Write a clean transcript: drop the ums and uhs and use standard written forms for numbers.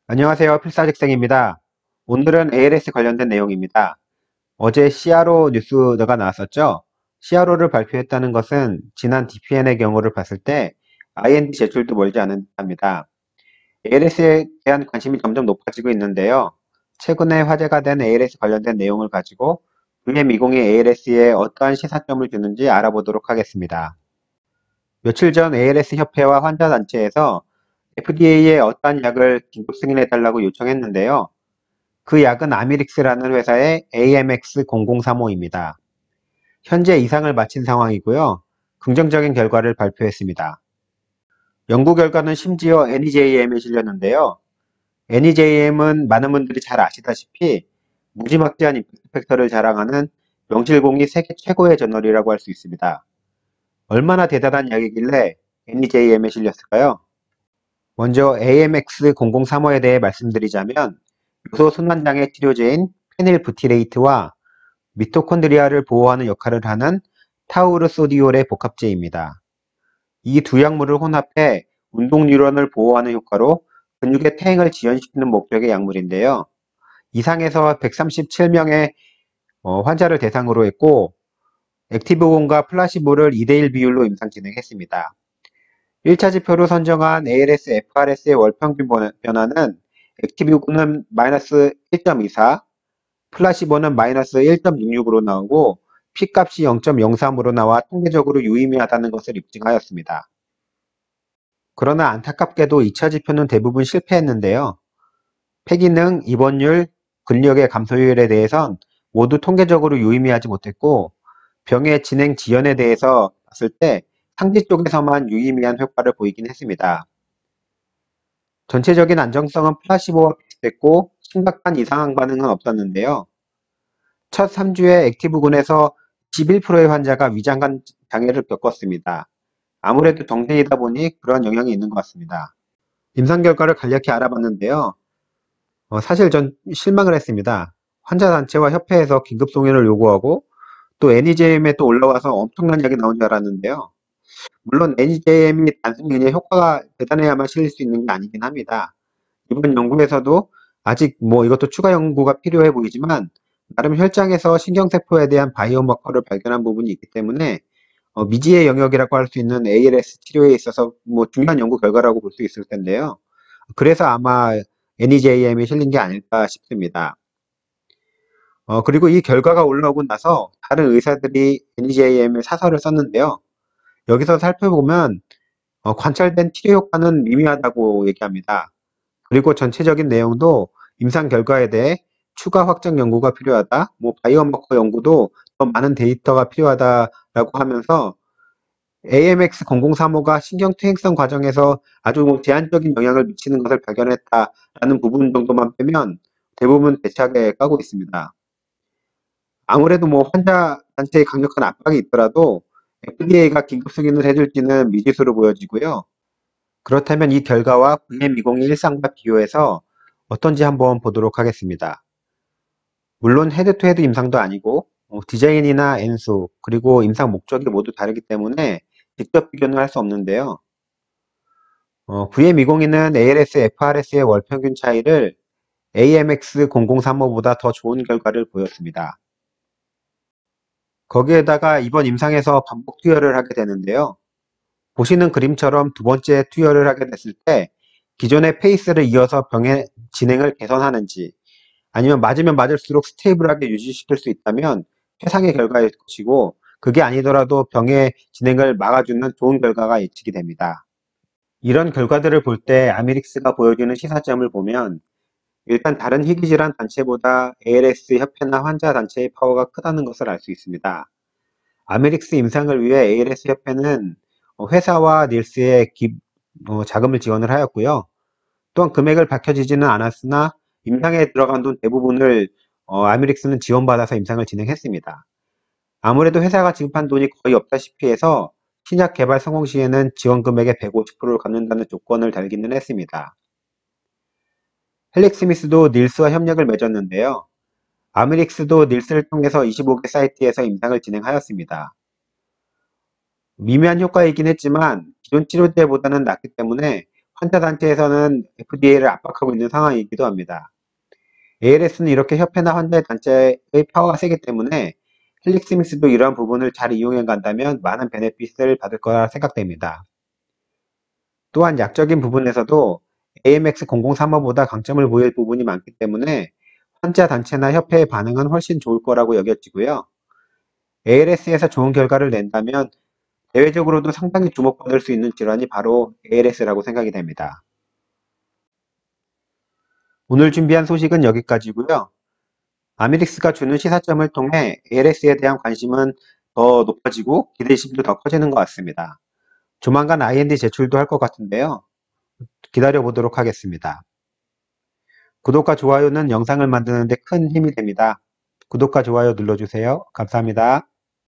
안녕하세요. 필사직생입니다. 오늘은 ALS 관련된 내용입니다. 어제 CRO 뉴스가 나왔었죠? CRO를 발표했다는 것은 지난 DPN의 경우를 봤을 때 IND 제출도 멀지 않은 듯합니다. ALS에 대한 관심이 점점 높아지고 있는데요. 최근에 화제가 된 ALS 관련된 내용을 가지고 VM20이 ALS에 어떠한 시사점을 주는지 알아보도록 하겠습니다. 며칠 전 ALS 협회와 환자 단체에서 FDA에 어떠한 약을 긴급 승인해달라고 요청했는데요. 그 약은 아미릭스라는 회사의 AMX0035입니다. 현재 이상을 마친 상황이고요. 긍정적인 결과를 발표했습니다. 연구 결과는 심지어 NEJM에 실렸는데요. NEJM은 많은 분들이 잘 아시다시피 무지막지한 임팩트 팩터를 자랑하는 명실공히 세계 최고의 저널이라고 할 수 있습니다. 얼마나 대단한 약이길래 NEJM에 실렸을까요? 먼저 AMX0035에 대해 말씀드리자면 요소 순환장애 치료제인 페닐부티레이트와 미토콘드리아를 보호하는 역할을 하는 타우르소디올의 복합제입니다. 이 두 약물을 혼합해 운동 뉴런을 보호하는 효과로 근육의 퇴행을 지연시키는 목적의 약물인데요. 이상에서 137명의 환자를 대상으로 했고 액티브군과 플라시보를 2대1 비율로 임상 진행했습니다. 1차 지표로 선정한 ALS, FRS의 월평균 변화는 액티브군은 마이너스 1.24, 플라시보는 마이너스 1.66으로 나오고 P값이 0.03으로 나와 통계적으로 유의미하다는 것을 입증하였습니다. 그러나 안타깝게도 2차 지표는 대부분 실패했는데요. 폐기능, 입원율, 근력의 감소율에 대해선 모두 통계적으로 유의미하지 못했고 병의 진행 지연에 대해서 봤을 때 상지 쪽에서만 유의미한 효과를 보이긴 했습니다. 전체적인 안정성은 플라시보와 비슷했고 심각한 이상한 반응은 없었는데요. 첫 3주에 액티브군에서 11%의 환자가 위장관 장애를 겪었습니다. 아무래도 정신이다 보니 그런 영향이 있는 것 같습니다. 임상 결과를 간략히 알아봤는데요. 사실 전 실망을 했습니다. 환자 단체와 협회에서 긴급 송인을 요구하고 또 NEJM에 또 올라와서 엄청난 약이 나온 줄 알았는데요. 물론 NEJM이 단순히 그냥 효과가 대단해야만 실릴 수 있는 게 아니긴 합니다. 이번 연구에서도 아직 이것도 추가 연구가 필요해 보이지만 나름 혈장에서 신경세포에 대한 바이오마커를 발견한 부분이 있기 때문에 미지의 영역이라고 할 수 있는 ALS 치료에 있어서 중요한 연구 결과라고 볼 수 있을 텐데요. 그래서 아마 NEJM이 실린 게 아닐까 싶습니다. 그리고 이 결과가 올라오고 나서 다른 의사들이 NEJM의 사설을 썼는데요. 여기서 살펴보면 관찰된 치료 효과는 미미하다고 얘기합니다. 그리고 전체적인 내용도 임상 결과에 대해 추가 확정 연구가 필요하다, 바이오마커 연구도 더 많은 데이터가 필요하다라고 하면서 AMX0035가 신경퇴행성 과정에서 아주 제한적인 영향을 미치는 것을 발견했다라는 부분 정도만 빼면 대부분 대차게 까고 있습니다. 아무래도 환자 단체의 강력한 압박이 있더라도 FDA가 긴급 승인을 해줄지는 미지수로 보여지고요. 그렇다면 이 결과와 VM20의 일상과 비교해서 어떤지 한번 보도록 하겠습니다. 물론 헤드투헤드 임상도 아니고 디자인이나 N수 그리고 임상 목적이 모두 다르기 때문에 직접 비교는 할 수 없는데요. VM20는 ALS, FRS의 월평균 차이를 AMX0035보다 더 좋은 결과를 보였습니다. 거기에다가 이번 임상에서 반복 투여를 하게 되는데요. 보시는 그림처럼 두 번째 투여를 하게 됐을 때 기존의 페이스를 이어서 병의 진행을 개선하는지 아니면 맞으면 맞을수록 스테이블하게 유지시킬 수 있다면 최상의 결과일 것이고 그게 아니더라도 병의 진행을 막아주는 좋은 결과가 예측이 됩니다. 이런 결과들을 볼 때 아미릭스가 보여주는 시사점을 보면 일단 다른 희귀질환 단체보다 ALS 협회나 환자 단체의 파워가 크다는 것을 알 수 있습니다. 아미릭스 임상을 위해 ALS 협회는 회사와 닐스에 자금을 지원을 하였고요. 또한 금액을 밝혀지지는 않았으나 임상에 들어간 돈 대부분을 아미릭스는 지원받아서 임상을 진행했습니다. 아무래도 회사가 지급한 돈이 거의 없다시피 해서 신약 개발 성공 시에는 지원 금액의 150%를 갚는다는 조건을 달기는 했습니다. 헬릭 스미스도 닐스와 협력을 맺었는데요. 아미릭스도 닐스를 통해서 25개 사이트에서 임상을 진행하였습니다. 미미한 효과이긴 했지만 기존 치료제보다는 낫기 때문에 환자 단체에서는 FDA를 압박하고 있는 상황이기도 합니다. ALS는 이렇게 협회나 환자 단체의 파워가 세기 때문에 헬릭 스미스도 이러한 부분을 잘 이용해 간다면 많은 베네핏을 받을 거라 생각됩니다. 또한 약적인 부분에서도 AMX0035보다 강점을 보일 부분이 많기 때문에 환자 단체나 협회의 반응은 훨씬 좋을 거라고 여겨지고요. ALS에서 좋은 결과를 낸다면 대외적으로도 상당히 주목받을 수 있는 질환이 바로 ALS라고 생각이 됩니다. 오늘 준비한 소식은 여기까지고요. 아미릭스가 주는 시사점을 통해 ALS에 대한 관심은 더 높아지고 기대심도 더 커지는 것 같습니다. 조만간 IND 제출도 할 것 같은데요. 기다려 보도록 하겠습니다. 구독과 좋아요는 영상을 만드는 데 큰 힘이 됩니다. 구독과 좋아요 눌러주세요. 감사합니다.